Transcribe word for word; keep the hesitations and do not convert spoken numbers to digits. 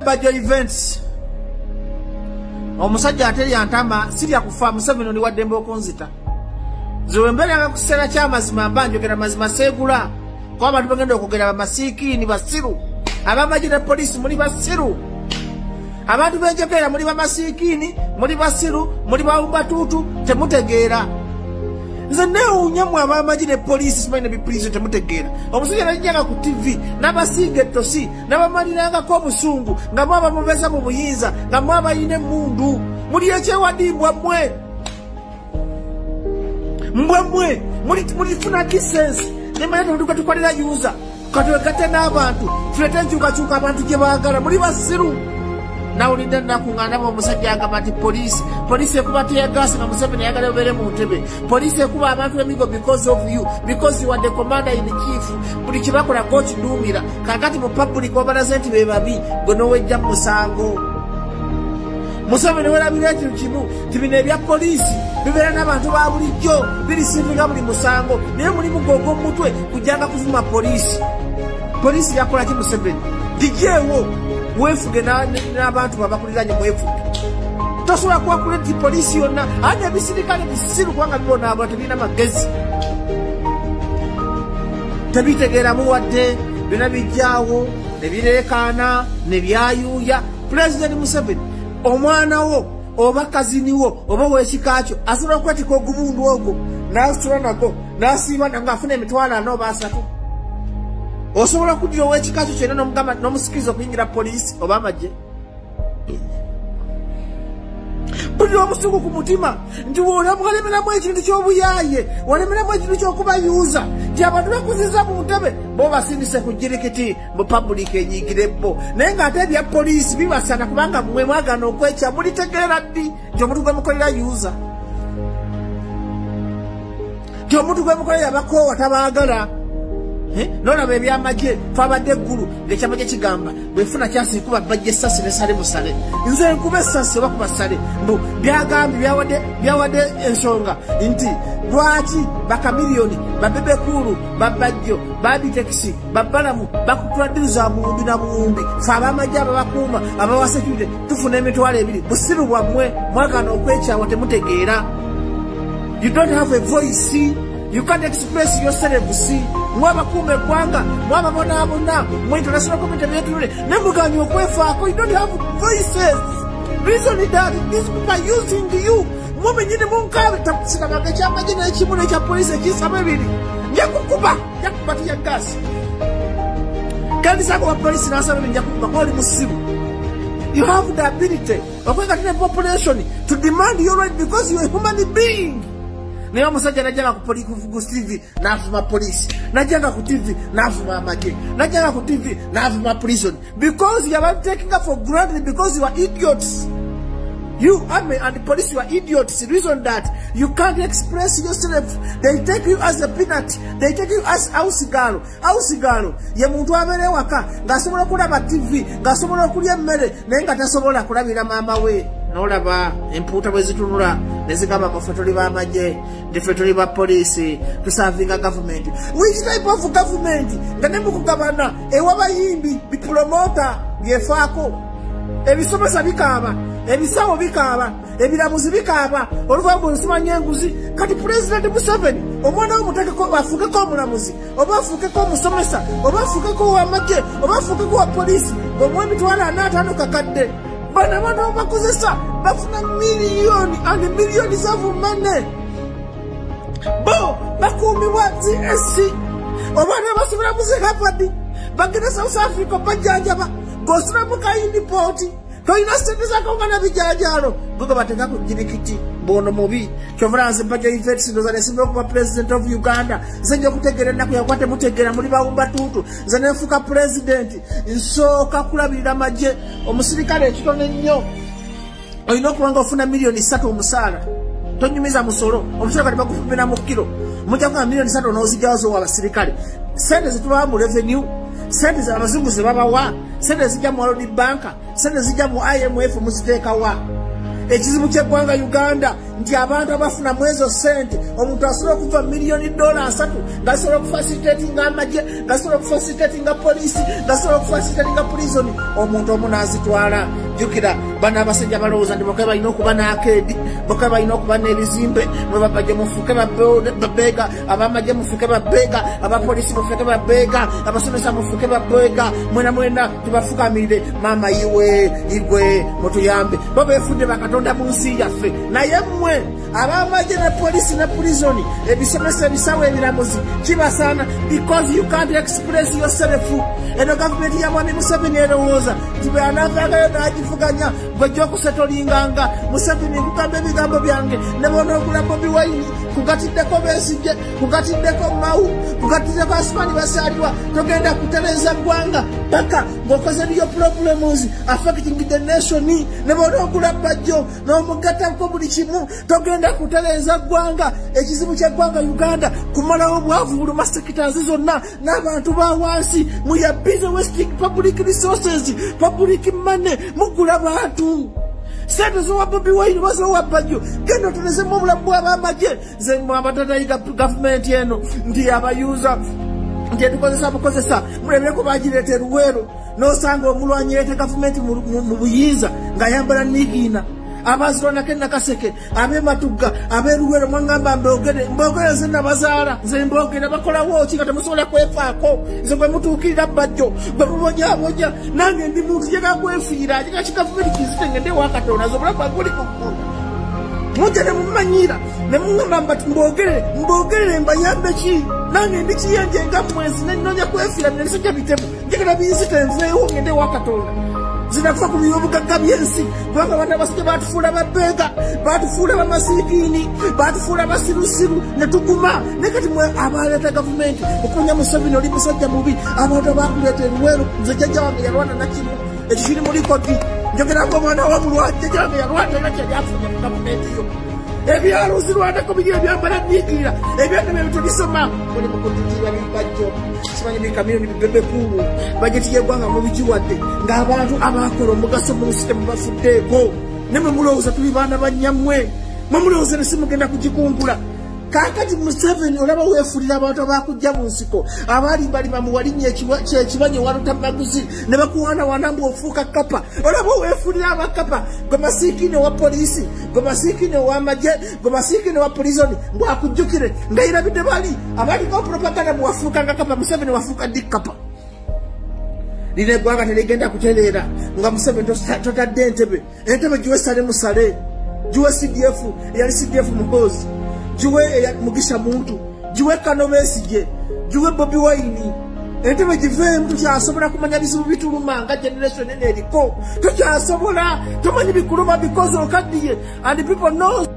Bajo events. Omusajja ateri yantama sirya kufa Museveni ni wadembo konzita. Ziwembele akakusera kya mazima mbanjogera mazima segula. Kwa abantu bagenda okugera bamasiki ni basiru. Abamajira police muri basiru. Abantu benjogera muri bamasikini, muri basiru, muri baumbatutu temutegeera. Nze neunyamwe abamajire police simanye bi police temutegeera. Omusajja najjaga ku T V n'abasiige tosi n'abamaliranga ko busungu nga mwaba mubeza mu buyinza nga mwaba yine mundu muri eche wadimbwa mwe mbwe mwe muri muri funa distance nemanya nduka tukolera yuza katwegate n'abantu tulete nchuka chuka abantu gye baagala muri basiru nawo linda nakungana mu musajja akamati police police ekubate ya gas na Museveni yagala obere mu ntebe police ekuba abantu emigo because of you because you are the commander in chief buli kibakola coach dumira kakati mu public obarazenti be babi gono wejja musango Museveni wera biretu kimu tibine bya police bibera n'abantu ba bulijjo biri singa buli musango naye muri mugongo mutwe kujanga kuvuma police police yakola ki Museveni dijewo wefuge n'abantu babakuliranye mwefuge tosobola kuwakula nti poliisi yonna ate ebisirikale bisiru kubanga bibona abantu birina magezi tebitegeeramu wadde byonna bijjaawo ne bireekaana ne byayuuya Pulezidenti Museveni omwana wo oba kaziniwo oba w'ekikakyo asobola okwetika ogubundu ogwo n'asula nago n'asiiba ng'afuna emitwalo ana oba asatu osobola kudira ow'ekikakyo kyonna n'omugamba n'omusikiriza okuyingira poliisi oba amagye bulira omusungu ku mutima nti walemeramu ekintu ky'obuyaaye walemeramu ekintu ky'okubayuuza nti abantu bakuziza mu ntebe bo basindise ku jirikiti mu public enyigirebo naye ng'ate ebya poliisi bibasana kubanga mmwe mwagana okwekya mulitegeera ddi nti omuntu gwe mukolera yuuza nti omuntu gwe mukolera abakoowa tabaagala nona bwe byamagye twabadde eggulu ng'ekyamagye kigamba bwefuna kyasi kuba bajja essasi nesale musale nze nkuba essasi oba kuba sale mbu byagambye byawadde byawadde ensonga nti lwaki bakamiliyoni babebekulu babajjo babitekisi babalamu bakutwadiriza muwumbi na muwumbi fe abamagye ababakuuma abawasekirire tufuna emitwalo ebiri busiru bwammwe mwagana okwekyawo temutegeera. You don't have a voice. You can't express yourself. Mwaba kume kwanga, mwaba mwana abuna, mwa international community yetule, nemuganyi okwefaako, you don't have voices. Reason is that these people are using you. Mwame nyine munkawe, tapisika magacha majina echimune cha polisi kisa mebili. Nyakukuba, nyakukuba tiya gasi. Kandi sako wa polisi na asa mebili nyakukuba, kwa li musimu. You have the ability, wakweka tine population, to demand your right because you are a human being. Niyo musajja najanga ku police T V nafuma police najanga ku T V nafuma amage najanga ku T V nafuma prison because you are taking up for granted because you are idiots. You army and the police, you are idiots. The reason that you can't express yourself, they take you as a peanut, they take you as house girl. House girl ye muntu abere waka ngasobola kulaba T V ngasobola kulya mmere naye nga tasobola kulabira mama we. Nolaba empuuta bwe zitunula ne zigamba mu ffe tuli b'amagye nti tuli ba poliisi tusavinga government. Which type of government? Nga ne mukugabana ewabayimbi bipromota byefaako ebisomesa bikaaba ebisawo bikaaba ebiramuzi bikaaba oluvannyuma nsumanya enguzi kati Pulezidenti Museveni omwana w'omutekeko bafuukeko omulamuzi oba afuukeko omusomesa oba afuukeko ow'amagye oba afuukeko owa poliisi ng'omuwa emitwalo ana ataano kakadde. Bana bana bakozesa bafuna million and millions of money. Bo bakumi wa T S C obana basubira muzeka padi bagenda South Africa bajjajaba gosura mukayindi poti toyina sente zakongana bijajalo gogo batenga ku jirikiti bono mubi kyovranze Bajo Events ndo zane simba kuba president of Uganda zenje kutegera naku yakwate mutegera muri bawumba tutu zane fuka president nsoka kulabirira maje omusirikale ekitone nnyo oyina okuwanga ofuna miliyoni ssatu omusaala tonyumiza musolo omusolo kati bakufumira mu kilo mujja kuba miliyoni ssatu n'ozijawazo w'abasirikale sente zitubawa mu revenue sente za abazungu ze babawa sente zijja mu World Bank sente zijja mu I M F muziteeka wa ekizibu ky'eggwanga Uganda nti abantu abafuna mwezo sente omuntu asobola okuva miliyoni dola asatu ngasobola okufacilitatinga amagye ngasobola okufacilitatinga polisi ngasobola okufacilitatinga prison omuntu omu n'azitwala jukira bana abasajja balowooza nti boke balina okuba n'akeedi boke balina okuba n'ebizimbe mwe babajje mufuke babeega abamagye mufuke babeega abapolisi mufuke babeega abasomesa mufuke babeega mwena mwena tubafukamirire maama iwe igwe mutuyambe bo beefudde bakatonda mu nsi yaffe naye mmwe abamagye ne polisi ne prison ebisomesa ebisawo ebiramuzi kibasaana because you can't express yourself. Eno gavumenti ya Mwami Museveni erowooza nti bwe anaavaagayo n'agivuganya bw'ojja okusetolinganga Museveni kugamba ebigambo byange ne bonoogula Bobi Wine kugatiddeko Besigye kugatiddeko Mau kugatiddeko Asmani Basalirwa togenda kutereeza ggwanga paka ng'okoze niyo problems affecting the nation ne bonoogula Bajjo n'omugattako buli kimu togenda kutereeza ggwanga ekizibu ky'eggwanga Uganda kumalawo obwavu buluma sectors zonna n'abantu ba wansi muya busy wasting public resources public money mugula bantu sente zowa Bobi Wine bazowa Bajjo genda otunezemu obulamu bw'abamagye nze mwabatatayiga gavumenti eno ndi abayuza nti etukozesa bukozesa mulebyeko bagireeta Luweero n'osanga omulwanyi yeete gavumenti mu buyinza ng'ayambala nigiina abazirwanako enakaseke ab'ematugga ab'eruweero mwangamba mbogere mbogere nze nabazaala nze mbogere bakolawo ki nga temusobola kwefaako nze gwe mutuukirira Bajjo gwe mubonyaabonya nange ndi muntu jega kwefiira jega kigavumenti kizite ngende ewa Katonda nze obulamu bwange buli ku ggulu mujja ne mumanyira ne muŋŋamba mbati mbogere mbogerere mbayambe ki nange ndi kiyenje nga mwezi nennonya kwefiira nebisajja bitemu njagala binzite nveewo ngende ewa Katonda zinafa ku byobugagga by'ensi kubanga abantu abasajja baatufuula babeega baatufuula bamasiikiini baatufuula basirusiru ne tuguma ne kati mwe abaleeta gavumenti okunya Museveni oli musajja mubi abantu abaakuleeta Luweero nze jjajja wange yalwana nakimu ekyo kiri mu likodi njogerako omwana wamulwati jjajja wange yalwana era kyali afunye mu gavumenti yo ebyaluzirwanako biri ebyambala nyiikirira ebyandaba ebitebisoma muli mukudditirwa Bajjo simanyi bikamiyoni bibebekulu bajeti y'eggwanga mubigiwadde ng'abantu abakola omugaso mu nsi temubafuddeeko ne mwe mulowooza tuli baana bannyammwe mwe mulowooza ne simugenda kugikunkula kaakati Museveni olaba weefulira abantu abaakujja mu nsiko abalimbalima mu walinnya ekibanye waluta maguzi ne bakuwaanawaana mbu ofuuka kapa olaba weefulira abakapa gwe masiikini owa poliisi gwe masiikini ow'amagye gwe masiikini owa prison ngwakujjukire ng'ayirabidde bali abaliko propaganda bwewafuukanga kapa Museveni wafuuka ddi kapa lino eggwanga teligenda kutereera nga Museveni totadde entebe entebe giwe sale musale giwe C D F eyali C D F muhoozi jiwe Mugisha Muntu jiwe Kano Besigye jiwe Bobi Wine entebe giveemu tukyasobola kumanya bizibu bituluma nga generation ene eriko tukyasobola tumanyi bikuluma because okaddiye and people know